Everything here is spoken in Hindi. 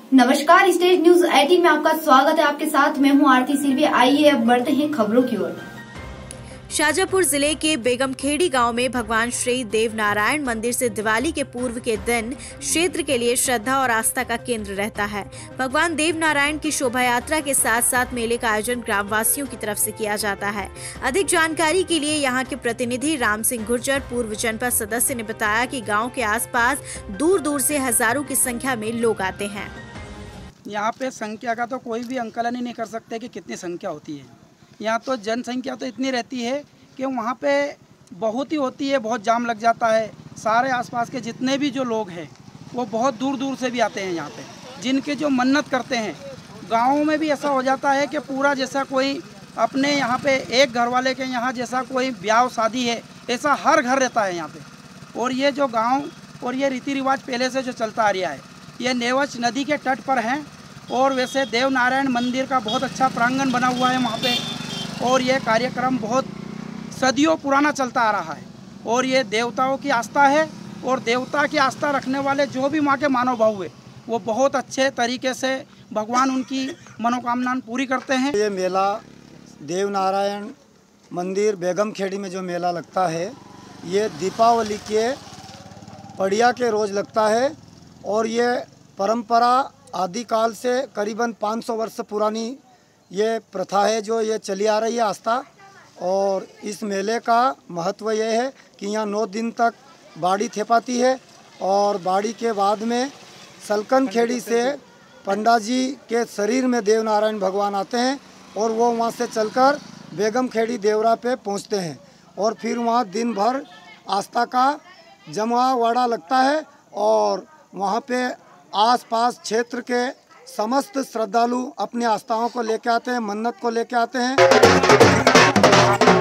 नमस्कार, स्टेट न्यूज 18 में आपका स्वागत है। आपके साथ मैं हूं आरती सिरवी। आइए अब बढ़ते हैं खबरों की ओर। शाजापुर जिले के बेगमखेड़ी गांव में भगवान श्री देवनारायण मंदिर से दिवाली के पूर्व के दिन क्षेत्र के लिए श्रद्धा और आस्था का केंद्र रहता है। भगवान देवनारायण की शोभा यात्रा के साथ साथ मेले का आयोजन ग्रामवासियों की तरफ से किया जाता है। अधिक जानकारी के लिए यहां के प्रतिनिधि राम सिंह गुर्जर, पूर्व जनपद सदस्य, ने बताया कि गाँव के आसपास दूर दूर से हजारों की संख्या में लोग आते हैं। यहाँ पे संख्या का तो कोई भी आंकलन ही नहीं कर सकते कि कितनी संख्या होती है। यहाँ तो जनसंख्या तो इतनी रहती है कि वहाँ पे बहुत ही होती है, बहुत जाम लग जाता है। सारे आसपास के जितने भी जो लोग हैं वो बहुत दूर दूर से भी आते हैं यहाँ पे, जिनके जो मन्नत करते हैं। गाँव में भी ऐसा हो जाता है कि पूरा जैसा कोई अपने यहाँ पे एक घर वाले के यहाँ जैसा कोई ब्याह शादी है, ऐसा हर घर रहता है यहाँ पे। और ये जो गाँव और ये रीति रिवाज पहले से जो चलता आ रहा है, ये नेवच नदी के तट पर हैं। और वैसे देवनारायण मंदिर का बहुत अच्छा प्रांगण बना हुआ है वहाँ पे, और ये कार्यक्रम बहुत सदियों पुराना चलता आ रहा है। और ये देवताओं की आस्था है, और देवता की आस्था रखने वाले जो भी माँ के मानव भाव है वो बहुत अच्छे तरीके से भगवान उनकी मनोकामनाएं पूरी करते हैं। ये मेला देवनारायण मंदिर बेगमखेड़ी में जो मेला लगता है, ये दीपावली के पड़िया के रोज़ लगता है। और ये परंपरा आदिकाल से करीबन 500 वर्ष पुरानी ये प्रथा है जो ये चली आ रही है, आस्था। और इस मेले का महत्व ये है कि यहाँ 9 दिन तक बाड़ी थेपाती है, और बाड़ी के बाद में सलकन खेड़ी से पंडा जी के शरीर में देवनारायण भगवान आते हैं, और वो वहाँ से चलकर बेगमखेड़ी देवरा पे पहुँचते हैं। और फिर वहाँ दिन भर आस्था का जमावड़ा लगता है, और वहाँ पे आसपास क्षेत्र के समस्त श्रद्धालु अपनी आस्थाओं को लेकर आते हैं, मन्नत को लेकर आते हैं।